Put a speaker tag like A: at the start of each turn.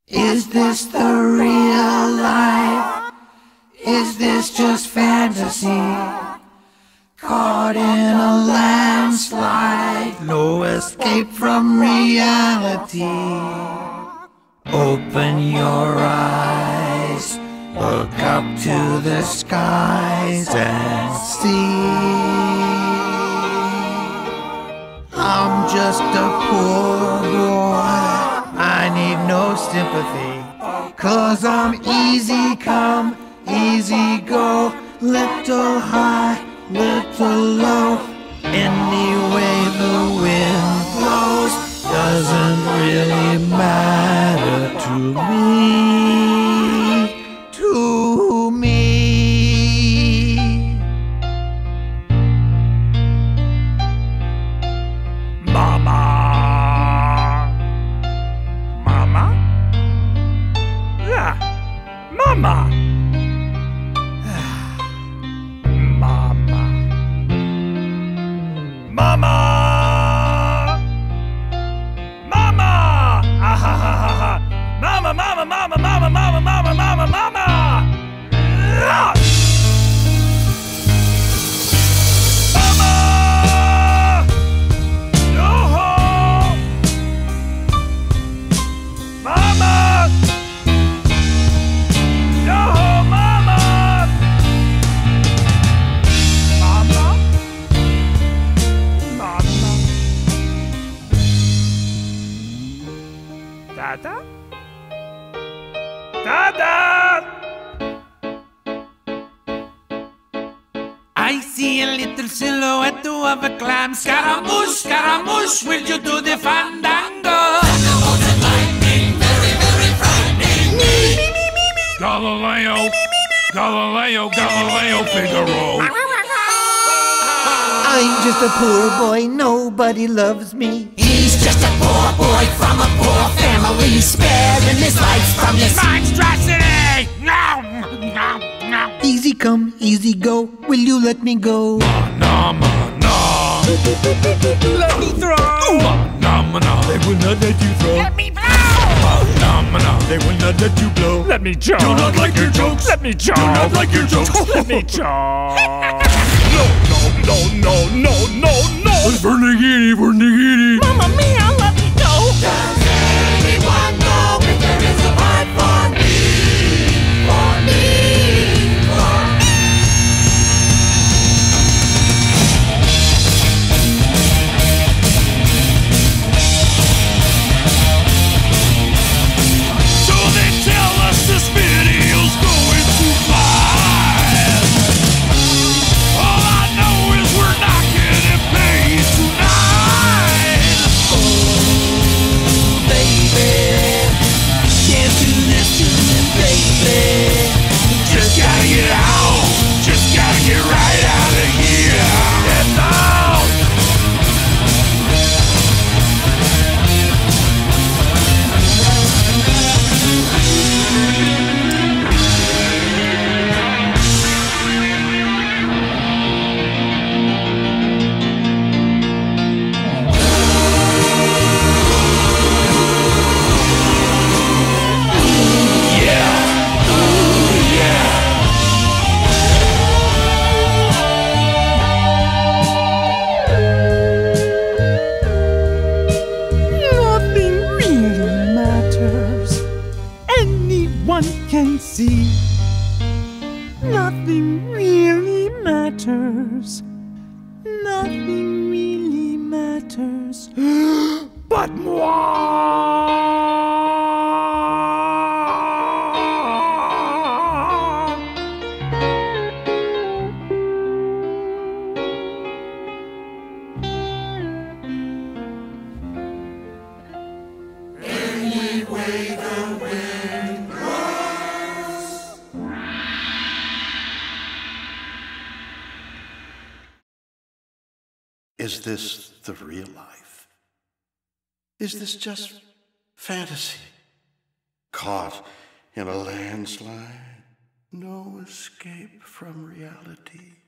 A: Is this the real life? Is this just fantasy? Caught in a landslide, no escape from reality. Open your eyes, look up to the skies and see. I'm just a poor boy, I need no sympathy, 'cause I'm easy come, easy go, little high, little low. Any way the wind blows doesn't really matter to me, to me.
B: Mama, mama, yeah, mama. Mama! Mama! Ah, ha, ha, ha, ha. Mama, mama, mama, mama, mama, mama, mama, mama! Ah! Mama! No! Mama! No, mama! Mama? Dada? Dada!
A: I see a little silhouette of a clam. Scaramouche, Scaramouche, will you do the fandango? Thunderbolts and lightning, very, very frightening.
B: Galileo, Galileo, Galileo, Figaro.
A: I'm just a poor boy, nobody loves me.
C: He's just a poor boy from a poor family, sparing his life from this
B: Monstrosity! No! No! No!
A: Easy come, easy go, will you let me go?
B: No, no!
A: Let me throw!
B: No! They will not let you throw.
C: Let me blow!
B: No! They will not let you blow. Let me joke.
D: Do not like your jokes.
B: Let me joke.
D: Do not like your jokes.
B: Let me joke. No!
D: Vernigini, Vernigini.
C: Mamma mia, let me go!
A: Does anyone know if there is a part for me? For me, for me.
B: So they tell us this video's going too fast. All I know is we're not getting paid tonight.
A: Oh, baby, can't do this to me, baby.
B: Just gotta get out. Just gotta get right out of here. Get out.
C: Nothing really matters. Anyone can see. Nothing really matters. Nothing really matters.
B: But moi.
E: Is this the real life? Is this just fantasy? Caught in a landslide, no escape from reality.